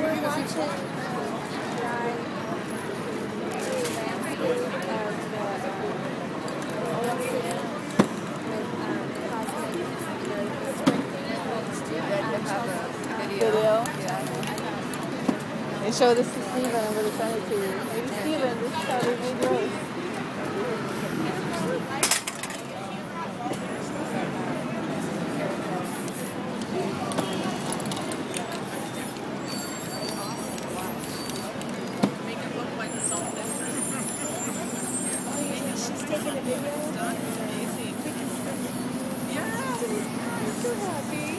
Video? Yeah. And show this to Steven. I'm going to send it to you. Maybe Steven, this is how they made yours. Make it look like something. She's taking a video. Amazing. Yeah. I'm so happy.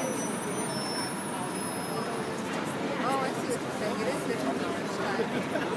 Oh, I see what you're saying. It is different.